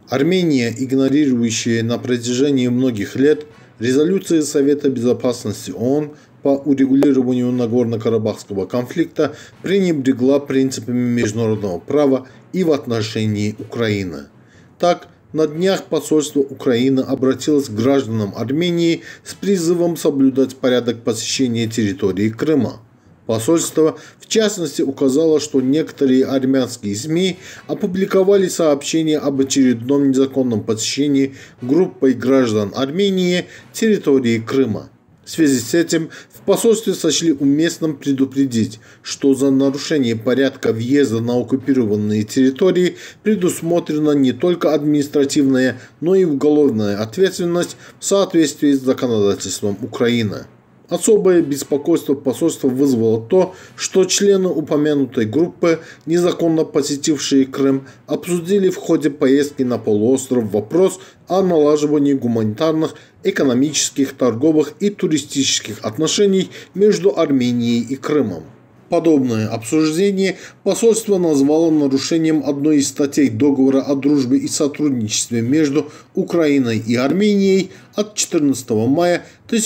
Армения, игнорирующая на протяжении многих лет резолюции Совета Безопасности ООН по урегулированию Нагорно-Карабахского конфликта, пренебрегла принципами международного права и в отношении Украины. Так, на днях посольство Украины обратилось к гражданам Армении с призывом соблюдать порядок посещения территории Крыма. Посольство, в частности, указало, что некоторые армянские СМИ опубликовали сообщение об очередном незаконном посещении группой граждан Армении территории Крыма. В связи с этим в посольстве сочли уместным предупредить, что за нарушение порядка въезда на оккупированные территории предусмотрена не только административная, но и уголовная ответственность в соответствии с законодательством Украины. Особое беспокойство посольства вызвало то, что члены упомянутой группы, незаконно посетившие Крым, обсудили в ходе поездки на полуостров вопрос о налаживании гуманитарных, экономических, торговых и туристических отношений между Арменией и Крымом. Подобное обсуждение посольство назвало нарушением одной из статей Договора о дружбе и сотрудничестве между Украиной и Арменией от 14 мая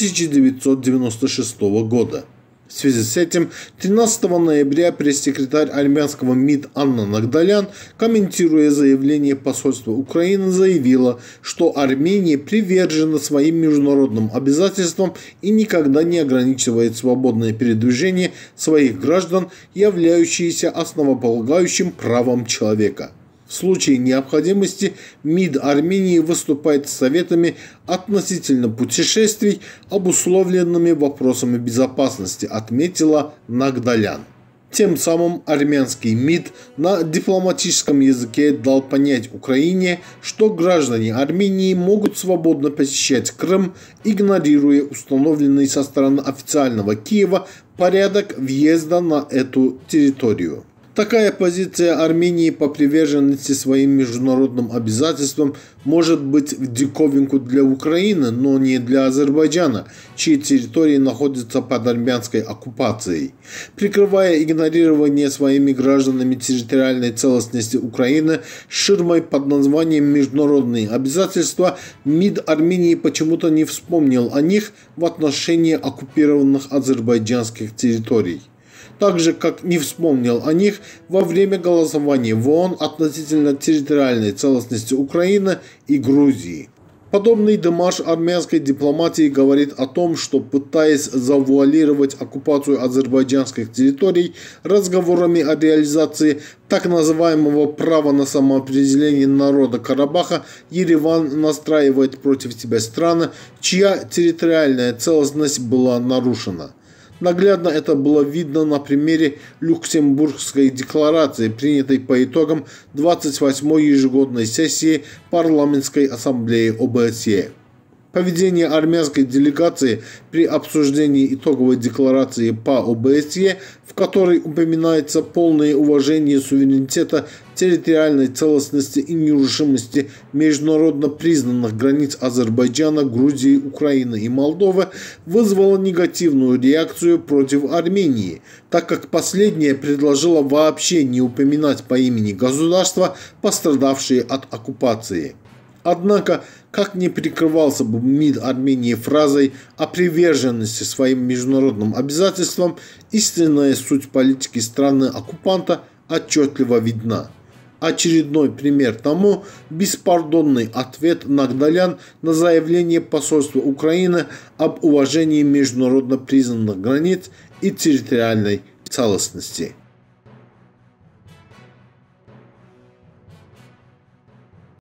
1996 года. В связи с этим 13 ноября пресс-секретарь армянского МИД Анна Нагдалян, комментируя заявление посольства Украины, заявила, что Армения привержена своим международным обязательствам и никогда не ограничивает свободное передвижение своих граждан, являющееся основополагающим правом человека. В случае необходимости МИД Армении выступает с советами относительно путешествий, обусловленными вопросами безопасности, отметила Нагдалян. Тем самым армянский МИД на дипломатическом языке дал понять Украине, что граждане Армении могут свободно посещать Крым, игнорируя установленный со стороны официального Киева порядок въезда на эту территорию. Такая позиция Армении по приверженности своим международным обязательствам может быть в диковинку для Украины, но не для Азербайджана, чьи территории находятся под армянской оккупацией. Прикрывая игнорирование своими гражданами территориальной целостности Украины ширмой под названием «Международные обязательства», МИД Армении почему-то не вспомнил о них в отношении оккупированных азербайджанских территорий. Так же, как не вспомнил о них во время голосования в ООН относительно территориальной целостности Украины и Грузии. Подобный демарш армянской дипломатии говорит о том, что, пытаясь завуалировать оккупацию азербайджанских территорий разговорами о реализации так называемого права на самоопределение народа Карабаха, Ереван настраивает против себя страны, чья территориальная целостность была нарушена. Наглядно это было видно на примере Люксембургской декларации, принятой по итогам 28-й ежегодной сессии Парламентской ассамблеи ОБСЕ. Поведение армянской делегации при обсуждении итоговой декларации по ОБСЕ, в которой упоминается полное уважение суверенитета, территориальной целостности и нерушимости международно признанных границ Азербайджана, Грузии, Украины и Молдовы, вызвало негативную реакцию против Армении, так как последняя предложила вообще не упоминать по имени государства, пострадавшие от оккупации. Однако, как ни прикрывался бы МИД Армении фразой о приверженности своим международным обязательствам, истинная суть политики страны-оккупанта отчетливо видна. Очередной пример тому – беспардонный ответ Нагдалян на заявление посольства Украины об уважении международно признанных границ и территориальной целостности.